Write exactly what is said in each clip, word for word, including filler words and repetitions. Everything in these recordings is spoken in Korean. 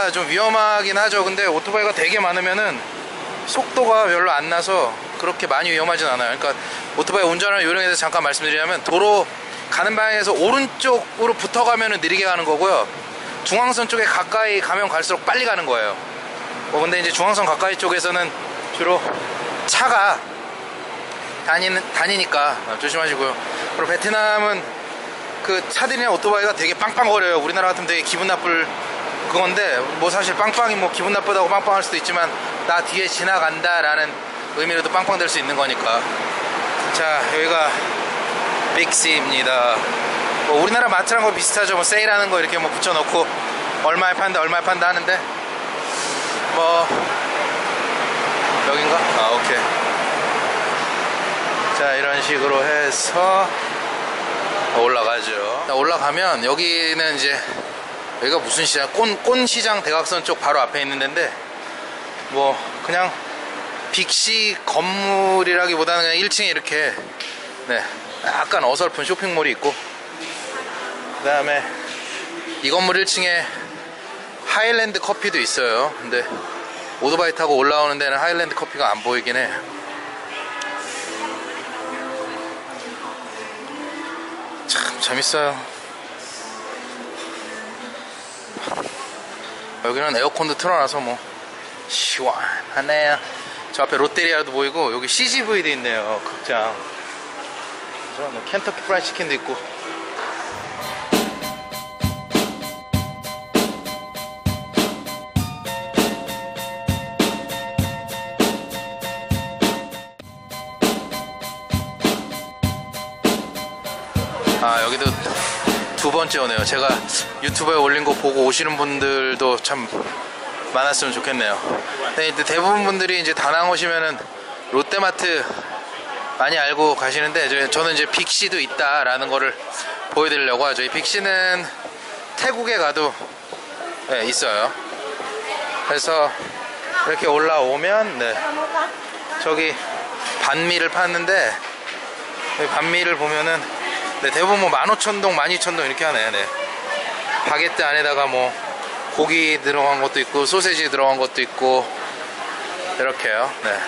오토바이가 좀 위험하긴 하죠. 근데 오토바이가 되게 많으면은 속도가 별로 안 나서 그렇게 많이 위험하진 않아요. 그러니까 오토바이 운전하는 요령에 대해서 잠깐 말씀드리자면, 도로 가는 방향에서 오른쪽으로 붙어가면 느리게 가는 거고요, 중앙선 쪽에 가까이 가면 갈수록 빨리 가는 거예요. 뭐 근데 이제 중앙선 가까이 쪽에서는 주로 차가 다니는, 다니니까 조심하시고요. 그리고 베트남은 그 차들이나 오토바이가 되게 빵빵거려요. 우리나라 같으면 되게 기분 나쁠 그건데, 뭐 사실 빵빵이 뭐 기분 나쁘다고 빵빵할 수도 있지만, 나 뒤에 지나간다 라는 의미로도 빵빵 될 수 있는 거니까. 자, 여기가 빅시입니다. 뭐 우리나라 마트랑 거 비슷하죠. 뭐 세일하는 거 이렇게 뭐 붙여놓고 얼마에 판다 얼마에 판다 하는데, 뭐 여긴가? 아, 오케이. 자, 이런 식으로 해서 올라가죠. 올라가면 여기는 이제, 여기가 무슨 시장? 꼰, 꼰시장 대각선 쪽 바로 앞에 있는 데인데, 뭐 그냥 빅시 건물이라기보다는 그냥 일 층에 이렇게 네 약간 어설픈 쇼핑몰이 있고, 그 다음에 이 건물 일 층에 하일랜드 커피도 있어요. 근데 오토바이 타고 올라오는 데는 하일랜드 커피가 안 보이긴 해. 참 재밌어요. 여기는 에어컨도 틀어놔서 뭐 시원하네요. 저 앞에 롯데리아도 보이고, 여기 씨지브이도 있네요, 극장. 그래서 뭐 켄터키 프라이드 치킨도 있고. 아, 여기도 두 번째 오네요. 제가 유튜브에 올린 거 보고 오시는 분들도 참 많았으면 좋겠네요. 네, 대부분 분들이 이제 다낭 오시면은 롯데마트 많이 알고 가시는데, 저는 이제 빅시도 있다라는 거를 보여드리려고 하죠. 이 빅시는 태국에 가도 네, 있어요. 그래서 이렇게 올라오면 네, 저기 반미를 파는데, 반미를 보면은 네, 대부분 뭐 만 오천 동, 만 이천 동 이렇게 하네. 네. 바게트 안에다가 뭐 고기 들어간 것도 있고, 소세지 들어간 것도 있고, 이렇게요. 네.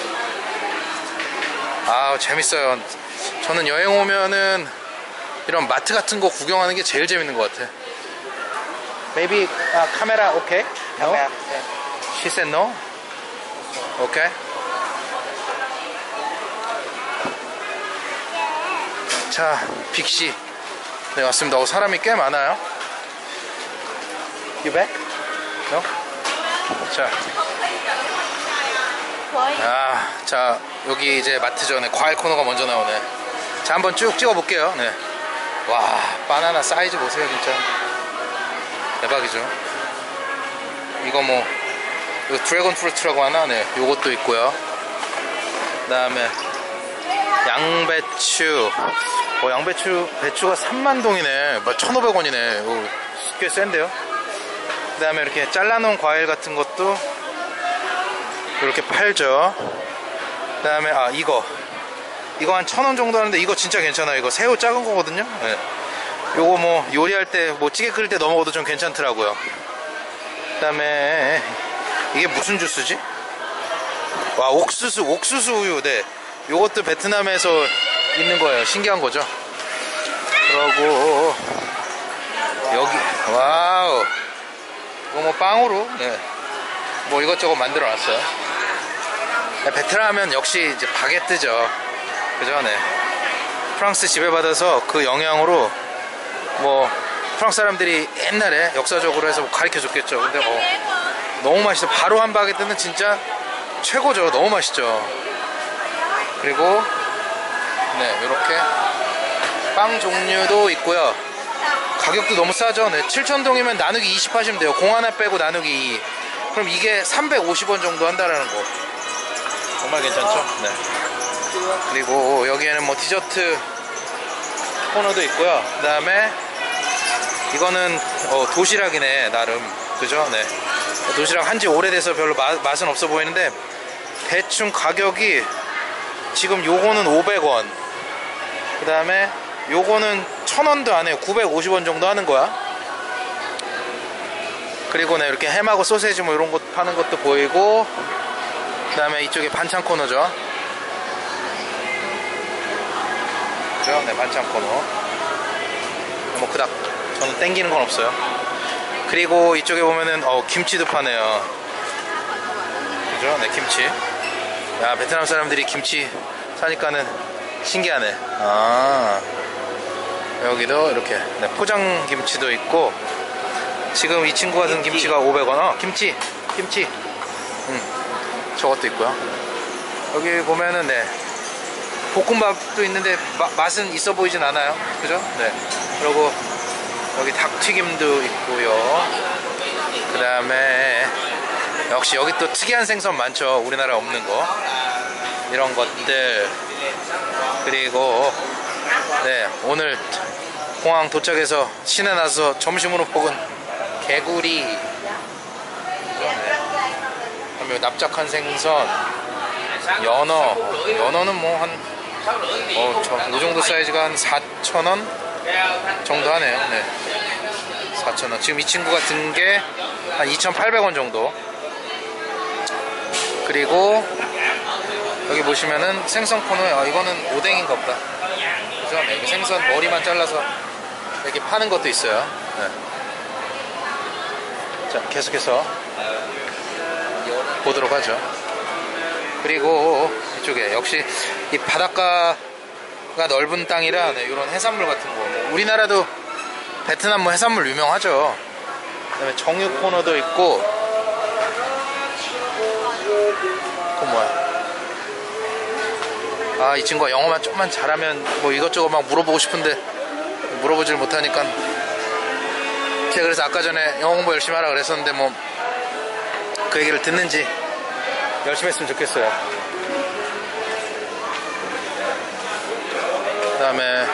아, 재밌어요. 저는 여행 오면은 이런 마트 같은 거 구경하는 게 제일 재밌는 것 같아. Maybe uh, camera okay? No? Yeah. She said no. Okay. 자, 빅시 네, 왔습니다. 어, 사람이 꽤 많아요. You back? No? 자, 아, 자, 여기 이제 마트 전에 과일 코너가 먼저 나오네. 자, 한번 쭉 찍어 볼게요. 네. 와, 바나나 사이즈 보세요. 진짜 대박이죠. 이거 뭐 이거 드래곤 프루트라고 하나? 네, 요것도 있고요. 그 다음에 양배추. 어, 양배추 배추가 삼만 동이네. 뭐 천오백 원이네. 오, 꽤 센데요. 그 다음에 이렇게 잘라놓은 과일 같은 것도 이렇게 팔죠. 그 다음에 아, 이거 이거 한 천 원 정도 하는데, 이거 진짜 괜찮아요. 이거 새우 작은 거거든요. 네. 요거 뭐 요리할 때 뭐 찌개 끓일 때 넣어 먹어도 좀 괜찮더라고요. 그 다음에 이게 무슨 주스지? 와, 옥수수 옥수수 우유. 네, 요것도 베트남에서 있는 거예요. 신기한 거죠. 그러고 여기 와우, 이거 뭐 빵으로 네, 뭐 이것저것 만들어 놨어요. 네, 베트남 하면 역시 이제 바게트죠. 그죠? 네. 프랑스 지배받아서 그 영향으로 뭐 프랑스 사람들이 옛날에 역사적으로 해서 가르쳐 줬겠죠. 근데 어, 너무 맛있어. 바로 한 바게트는 진짜 최고죠. 너무 맛있죠. 그리고 네, 이렇게 빵 종류도 있고요. 가격도 너무 싸죠. 네, 칠천 동이면 나누기 이십 하시면 돼요. 공 하나 빼고 나누기 이. 그럼 이게 삼백오십 원 정도 한다라는 거. 정말 괜찮죠? 네. 그리고 여기에는 뭐 디저트 코너도 있고요. 그 다음에 이거는 어, 도시락이네, 나름. 그죠? 네. 도시락 한지 오래돼서 별로 마, 맛은 없어 보이는데, 대충 가격이 지금 요거는 오백 원, 그 다음에 요거는 천 원도 안 해요. 구백오십 원 정도 하는 거야. 그리고 네, 이렇게 햄하고 소세지 뭐 이런 것 파는 것도 보이고, 그 다음에 이쪽에 반찬 코너죠. 그죠? 네, 반찬 코너. 뭐 그닥 저는 땡기는 건 없어요. 그리고 이쪽에 보면은 어 김치도 파네요. 그죠? 네, 김치. 야, 베트남 사람들이 김치 사니까는 신기하네. 아, 여기도 이렇게 네, 포장 김치도 있고, 지금 이 친구가 든 김치가 오백 원. 어, 김치, 김치. 음, 저것도 있고요. 여기 보면은 네, 볶음밥도 있는데 마, 맛은 있어 보이진 않아요. 그죠? 네. 그리고 여기 닭튀김도 있고요. 그 다음에 역시 여기 또 특이한 생선 많죠. 우리나라 없는 거 이런 것들. 그리고 네, 오늘 공항 도착해서 시내 나서 점심으로 먹은 개구리, 그다음에 납작한 생선, 연어. 연어는 뭐 한 어, 저, 이 정도 사이즈가 한 사천 원 정도 하네요. 네, 사천 원. 지금 이 친구가 든 게 한 이천팔백 원 정도. 그리고 여기 보시면은 생선 코너에, 아, 이거는 오뎅인가 보다. 그죠? 네, 여기 생선 머리만 잘라서 이렇게 파는 것도 있어요. 네. 자, 계속해서 보도록 하죠. 그리고 이쪽에 역시 이 바닷가가 넓은 땅이라 네, 이런 해산물 같은 거, 뭐 우리나라도 베트남 뭐 해산물 유명하죠. 그 다음에 정육 코너도 있고. 그건 뭐야? 아, 이 친구가 영어만 조금만 잘하면 뭐 이것저것 막 물어보고 싶은데 물어보질 못하니까, 제가 그래서 아까 전에 영어 공부 열심히 하라 그랬었는데 뭐 그 얘기를 듣는지 열심히 했으면 좋겠어요. 그 다음에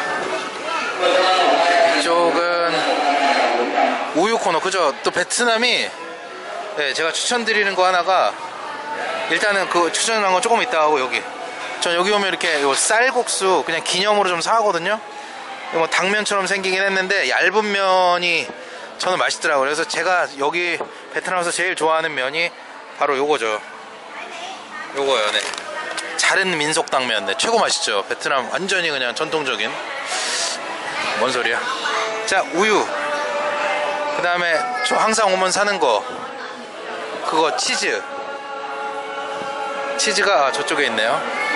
이쪽은 우유 코너. 그죠? 또 베트남이 네, 제가 추천드리는 거 하나가, 일단은 그 추천한 건 조금 이따 하고, 여기 전 여기 오면 이렇게 요 쌀국수 그냥 기념으로 좀 사가거든요. 뭐 당면처럼 생기긴 했는데 얇은 면이 저는 맛있더라고요. 그래서 제가 여기 베트남에서 제일 좋아하는 면이 바로 요거죠. 요거요. 네, 자른 민속당면. 네, 최고 맛있죠. 베트남 완전히 그냥 전통적인. 뭔 소리야. 자, 우유. 그 다음에 저 항상 오면 사는 거, 그거 치즈. 치즈가 아, 저쪽에 있네요.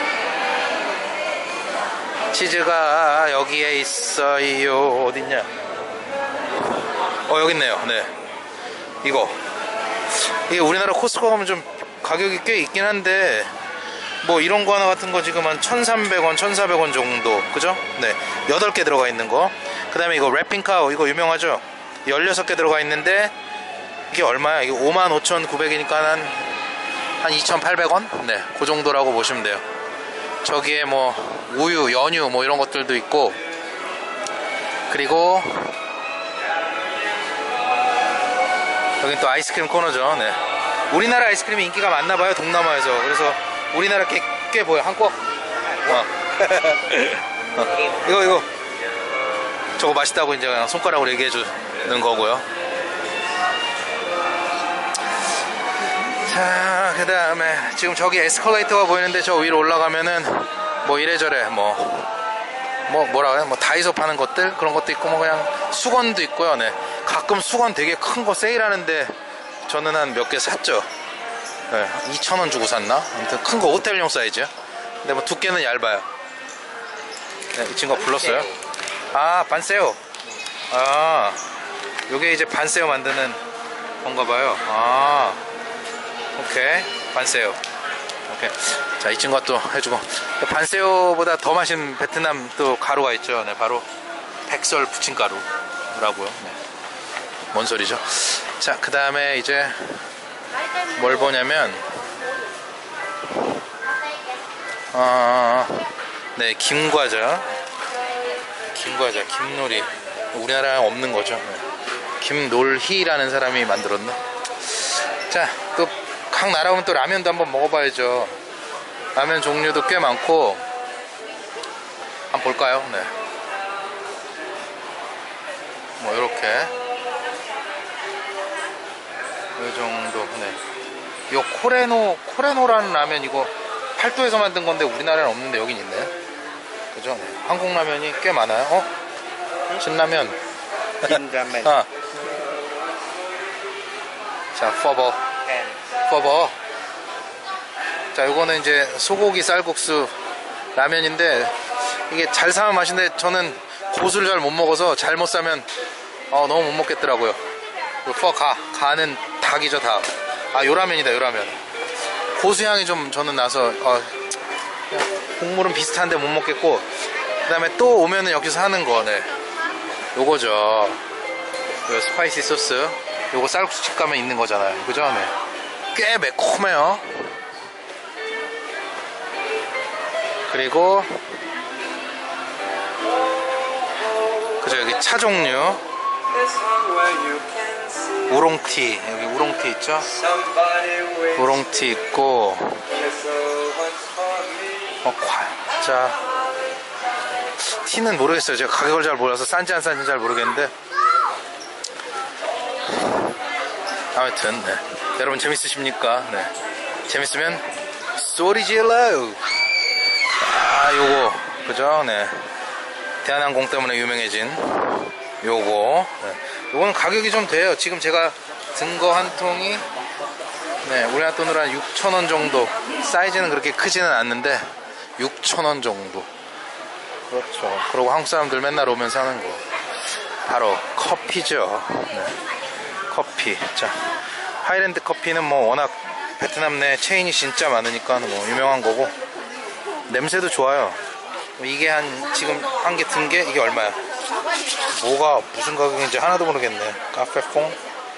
치즈가 여기에 있어요. 어딨냐? 어, 여기 있네요. 네, 이거 이게 우리나라 코스코 가면 좀 가격이 꽤 있긴 한데, 뭐 이런 거 하나 같은 거 지금 한 천삼백 원, 천사백 원 정도. 그죠? 네, 여덟 개 들어가 있는 거. 그 다음에 이거 랩핑카우, 이거 유명하죠? 열여섯 개 들어가 있는데 이게 얼마야? 이게 오만 오천구백 원이니까 한, 한 이천팔백 원? 네, 그 정도라고 보시면 돼요. 저기에 뭐 우유, 연유 뭐 이런 것들도 있고. 그리고 여긴 또 아이스크림 코너죠. 네, 우리나라 아이스크림이 인기가 많나봐요, 동남아에서. 그래서 우리나라 꽤, 꽤 보여. 한국. 어. 어. 이거 이거 저거 맛있다고 이제 그냥 손가락으로 얘기해 주는 거고요. 자, 그 다음에 지금 저기 에스컬레이터가 보이는데, 저 위로 올라가면은 뭐 이래저래 뭐 뭐 뭐라 그래, 뭐 다이소 파는 것들 그런 것도 있고, 뭐 그냥 수건도 있고요. 네, 가끔 수건 되게 큰 거 세일하는데 저는 한 몇 개 샀죠. 네, 이천 원 주고 샀나? 아무튼 큰 거 호텔용 사이즈야. 근데 뭐 두께는 얇아요. 네, 이 친구가 불렀어요. 아, 반세요. 아, 요게 이제 반세요 만드는 건가 봐요. 아, 오케이, 반세요. 오케이. 자, 이 친구가 또 해주고. 반세요보다 더 맛있는 베트남 또 가루가 있죠. 네, 바로 백설 부침가루라고요. 네. 뭔 소리죠? 자, 그 다음에 이제 뭘 보냐면, 어, 네, 김과자. 김과자, 김놀이. 우리나라에 없는 거죠. 네. 김놀희라는 사람이 만들었나? 자, 또 각 나라 오면 또 라면도 한번 먹어봐야죠. 라면 종류도 꽤 많고. 한번 볼까요? 네, 뭐 요렇게 이 정도. 네. 요 코레노 코레노라는 라면 이거 팔도에서 만든 건데 우리나라에는 없는데 여긴 있네. 그죠? 네. 한국 라면이 꽤 많아요. 어? 진라면. 진라면. 아. 자, 퍼버. 퍼버. 자, 요거는 이제 소고기 쌀국수 라면인데 이게 잘 사면 맛인데 저는 고수를 잘 못 먹어서 잘못 사면 어, 너무 못 먹겠더라고요. 퍼 가. 가는 닭이죠, 닭. 아, 요 라면이다, 요 라면. 고수향이 좀 저는 나서 어, 국물은 비슷한데 못 먹겠고, 그 다음에 또 오면은 여기서 하는 거, 네. 요거죠. 요 스파이시 소스. 요거 쌀국수집 가면 있는 거잖아요. 그죠? 네. 꽤 매콤해요. 그리고 그죠, 여기 차 종류. 우롱티, 여기 우롱티 있죠? 우롱티 있고, 어, 과자. 티는 모르겠어요. 제가 가격을 잘 몰라서 싼지 안 싼지 잘 모르겠는데. 아무튼, 네. 여러분 재밌으십니까? 네. 재밌으면 소리 질러. 아, 요거, 그죠? 네. 대한항공 때문에 유명해진 요거. 네. 요거는 가격이 좀 돼요. 지금 제가 든 거 한 통이 네, 우리나라 돈으로 한 육천 원 정도. 사이즈는 그렇게 크지는 않는데 육천 원 정도. 그렇죠. 그리고 한국 사람들 맨날 오면서 하는 거 바로 커피죠. 네. 커피. 자, 하이랜드 커피는 뭐 워낙 베트남 내 체인이 진짜 많으니까 뭐 유명한 거고, 냄새도 좋아요. 이게 한 지금 한 개 든 게 이게 얼마야? 뭐가 무슨 가격인지 하나도 모르겠네. 카페퐁.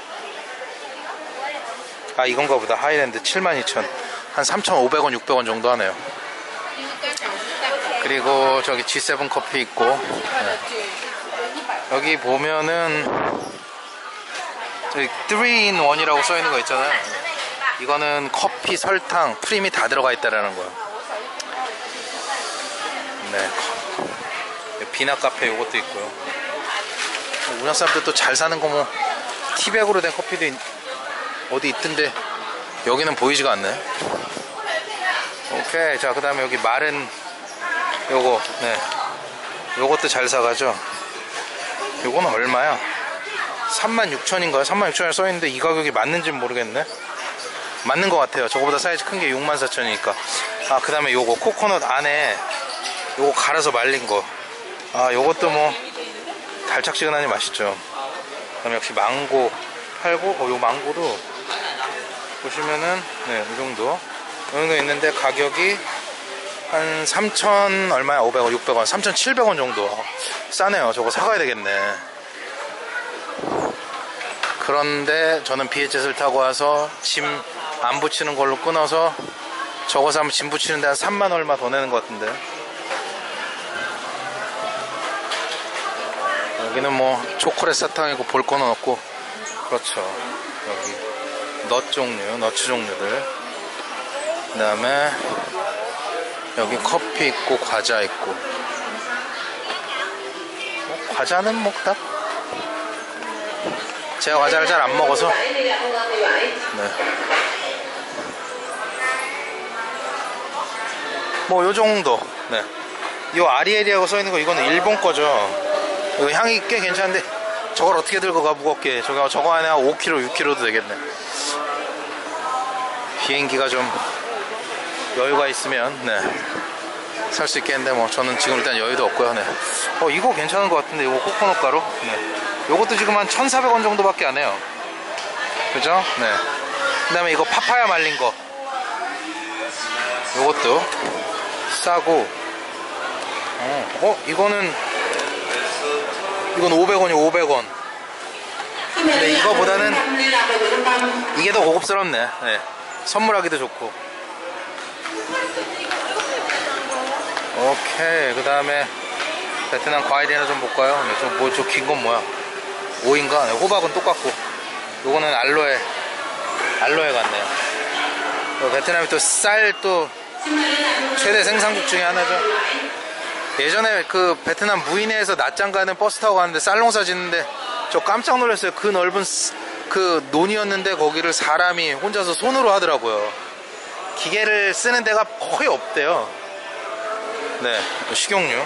아, 이건가 보다. 하이랜드 칠만 이천. 한 삼천오백 원 육백 원 정도 하네요. 그리고 저기 지 세븐 커피 있고, 네. 여기 보면은 저기 삼 인 일이라고 써있는 거 있잖아요. 이거는 커피, 설탕, 프림이 다 들어가 있다라는 거예요. 네. 비나 카페 요것도 있고요. 우리나라 사람들 또 잘 사는 거 뭐 티백으로 된 커피도 있, 어디 있던데 여기는 보이지가 않네. 오케이. 자, 그 다음에 여기 마른 요거, 네, 요것도 잘 사가죠. 요거는 얼마야? 삼만 육천 인가요? 삼만 육천 원에 써있는데 이 가격이 맞는지 모르겠네. 맞는 것 같아요. 저거보다 사이즈 큰 게 육만 사천 원이니까. 아, 그 다음에 요거 코코넛 안에 요거 갈아서 말린 거. 아, 요것도 뭐 달짝지근하니 맛있죠. 그 다음에 역시 망고 팔고, 어, 요 망고도 보시면은 네, 이 정도 이 정도 있는데 가격이 한 삼천 얼마야? 오백 원, 육백 원, 삼천칠백 원 정도. 싸네요. 저거 사가야 되겠네. 그런데 저는 비에이치에스를 타고 와서 짐 안 붙이는 걸로 끊어서 저거 사면 짐 붙이는데 한 삼만 얼마 더 내는 것 같은데. 여기는 뭐 초콜릿 사탕이고 볼 거는 없고. 그렇죠. 여기 넛 종류, 너츠 종류들. 그 다음에 여기 커피 있고 과자 있고. 뭐 과자는 뭐 딱 제가 과자를 잘 안 먹어서. 네. 뭐 요 정도. 네. 요 아리에리하고 써있는 거 이거는 일본 거죠. 이거 향이 꽤 괜찮은데 저걸 어떻게 들고 가, 무겁게. 저거 저거 안에 한 오 킬로그램 육 킬로그램도 되겠네. 비행기가 좀 여유가 있으면 네, 살 수 있겠는데 뭐 저는 지금 일단 여유도 없고요. 네. 어, 이거 괜찮은 것 같은데. 이거 코코넛 가루. 네. 요것도 지금 한 천사백 원 정도밖에 안 해요. 그죠? 네. 그 다음에 이거 파파야 말린 거, 요것도 싸고. 어, 어 이거는 이건 오백 원이요. 오백 원. 근데 이거보다는 이게 더 고급스럽네. 네. 선물하기도 좋고. 오케이. 그 다음에 베트남 과일이나 좀 볼까요? 네, 저 뭐 저 긴 건 뭐야? 오인가? 네, 호박은 똑같고. 요거는 알로에 알로에 같네요. 베트남이 또 쌀 또 최대 생산국 중에 하나죠. 예전에 그 베트남 무이네에서 낮장 가는 버스 타고 가는데 쌀 농사 짓는데 저 깜짝 놀랐어요. 그 넓은 그 논이었는데 거기를 사람이 혼자서 손으로 하더라고요. 기계를 쓰는 데가 거의 없대요. 네, 식용유.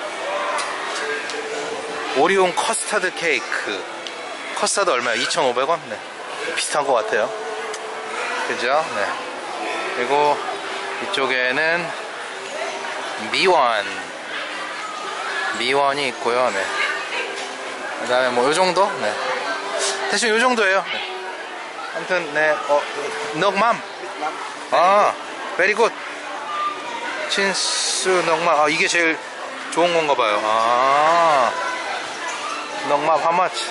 오리온 커스터드 케이크. 커스터드 얼마야? 이천오백 원? 네, 비슷한 것 같아요. 그죠? 네. 그리고 이쪽에는 미원. 미원이 있고요. 네. 그 다음에 뭐 요정도? 네. 대충 요정도예요. 네. 아무튼 네. 어, 넉맘. 아, 베리 굿. 친수 넉맘. 아, 이게 제일 좋은 건가 봐요. 아, 넉맘 how much?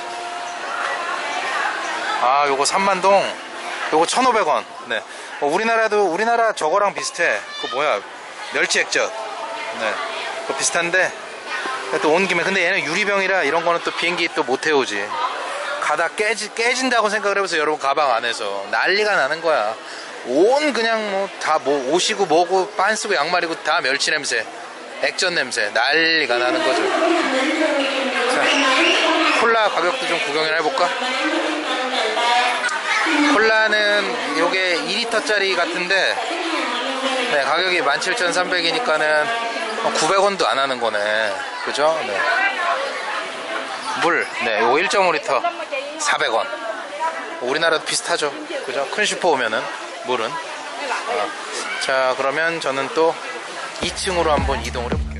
아, 요거 삼만동. 요거 천오백 원. 네. 어, 우리나라도 우리나라 저거랑 비슷해. 그 뭐야? 멸치 액젓. 네. 그 비슷한데 또 온 김에, 근데 얘는 유리병이라 이런 거는 또 비행기 또 못 태우지. 가다 깨지, 깨진다고 생각을 해보세요. 여러분, 가방 안에서 난리가 나는 거야. 온 그냥 뭐 다 뭐 옷이고 뭐고 빤스고 양말이고 다 멸치 냄새, 액젓 냄새, 난리가 나는 거죠. 자, 콜라 가격도 좀 구경을 해볼까? 콜라는 요게 이 리터짜리 같은데 네, 가격이 만 칠천삼백 원이니까는 구백 원도 안 하는 거네. 그죠? 네. 물, 네, 요거 일 점 오 리터 사백 원. 우리나라도 비슷하죠. 그죠? 큰 슈퍼 오면은 물은. 아, 자, 그러면 저는 또 이 층으로 한번 이동을 해볼게요.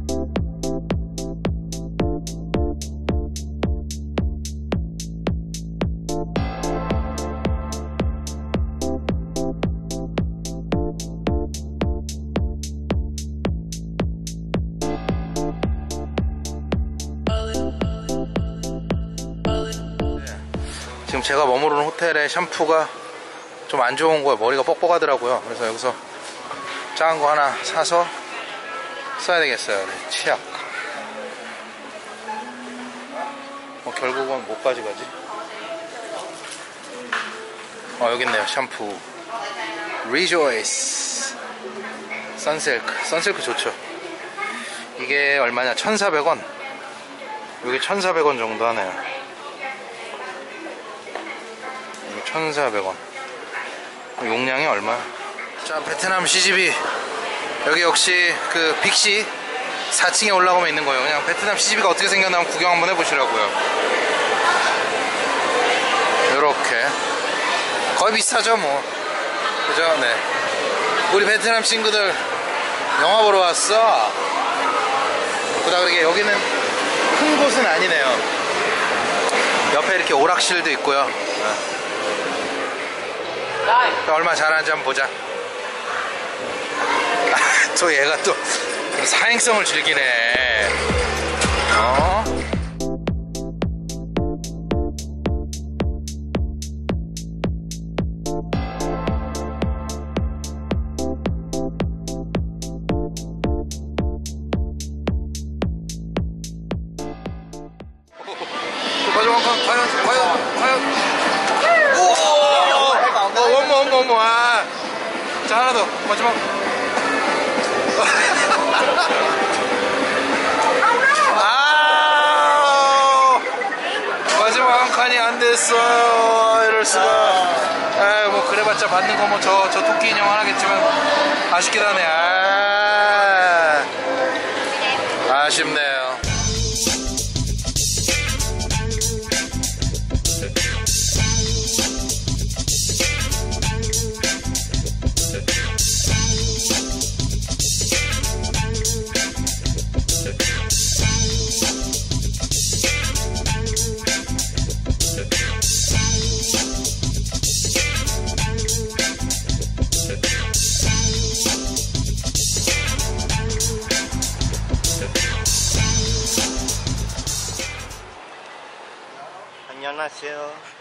지금 제가 머무르는 호텔의 샴푸가 좀 안 좋은 거예요. 머리가 뻑뻑하더라고요. 그래서 여기서 작은 거 하나 사서 써야 되겠어요. 치약. 뭐 결국은 뭐까지 가지? 어, 여기 있네요. 샴푸 리조이스 선실크. 선실크 좋죠. 이게 얼마냐? 천사백 원. 여기 천사백 원 정도 하네요. 천사백 원. 용량이 얼마야? 자, 베트남 씨지비. 여기 역시 그 빅시 사 층에 올라가면 있는 거예요. 그냥 베트남 씨지비가 어떻게 생겼나 한번 구경 한번 해보시라고요. 요렇게 거의 비슷하죠 뭐. 그죠? 네. 우리 베트남 친구들 영화 보러 왔어. 그다 그러게 여기는 큰 곳은 아니네요. 옆에 이렇게 오락실도 있고요. 네. 얼마 잘하는지 한번 보자. 아, 또 얘가 또 사행성을 즐기네. 어? 과연 과연 과연 과연. 어머 어머. 아. 자, 하나 더 마지막. 아, 마지막 한 칸이 안 됐어. 이럴 수가. 아, 뭐 그래봤자 받는 거 뭐 저 저 토끼 인형 하나겠지만 아쉽긴 하네. 아, 아쉽네요. 안녕하세요.